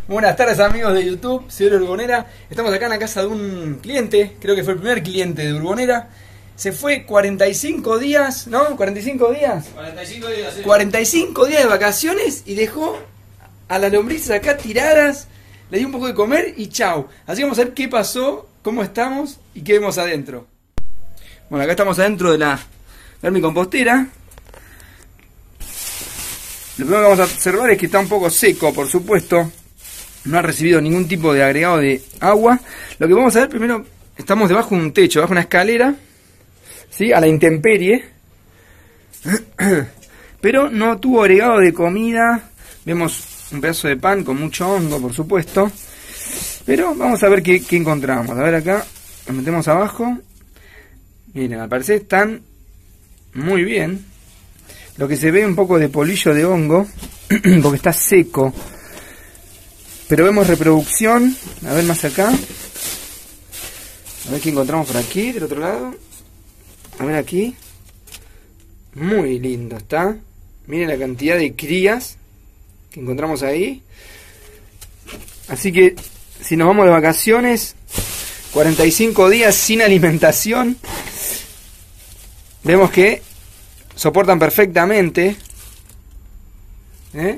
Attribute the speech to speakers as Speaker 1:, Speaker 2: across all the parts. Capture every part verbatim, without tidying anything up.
Speaker 1: Buenas tardes amigos de YouTube, soy Urbonera. Estamos acá en la casa de un cliente, creo que fue el primer cliente de Urbonera. Se fue cuarenta y cinco días, ¿no? ¿cuarenta y cinco días?
Speaker 2: cuarenta y cinco días, sí.
Speaker 1: cuarenta y cinco días de vacaciones y dejó a las lombrices acá tiradas. Le di un poco de comer y chau. Así que vamos a ver qué pasó, cómo estamos y qué vemos adentro. Bueno, acá estamos adentro de la vermicompostera. Lo primero que vamos a observar es que está un poco seco, por supuesto. No ha recibido ningún tipo de agregado de agua. Lo que vamos a ver primero, estamos debajo de un techo, debajo de una escalera, ¿sí? A la intemperie. Pero no tuvo agregado de comida. Vemos un pedazo de pan con mucho hongo, por supuesto. Pero vamos a ver qué, qué encontramos. A ver acá, nos metemos abajo. Miren, al parecer están muy bien. Lo que se ve un poco de polillo de hongo, porque está seco. Pero vemos reproducción. A ver más acá. A ver qué encontramos por aquí, del otro lado. A ver aquí. Muy lindo está. Miren la cantidad de crías que encontramos ahí. Así que si nos vamos de vacaciones, cuarenta y cinco días sin alimentación, vemos que soportan perfectamente. ¿Eh?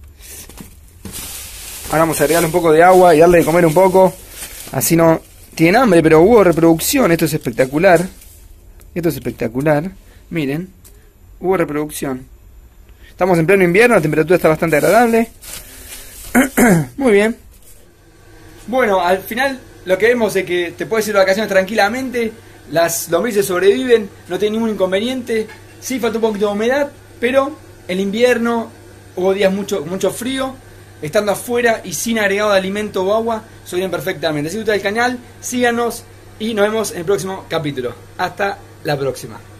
Speaker 1: Ahora vamos a agregarle un poco de agua y darle de comer un poco. Así no tienen hambre, pero hubo reproducción. Esto es espectacular. Esto es espectacular. Miren, hubo reproducción. Estamos en pleno invierno, la temperatura está bastante agradable. Muy bien. Bueno, al final lo que vemos es que te puedes ir de vacaciones tranquilamente. Las lombrices sobreviven, no tienen ningún inconveniente. Sí, falta un poquito de humedad, pero el invierno hubo días mucho, mucho frío. Estando afuera y sin agregado de alimento o agua, sobreviven perfectamente. Si les gusta el canal, síganos y nos vemos en el próximo capítulo. Hasta la próxima.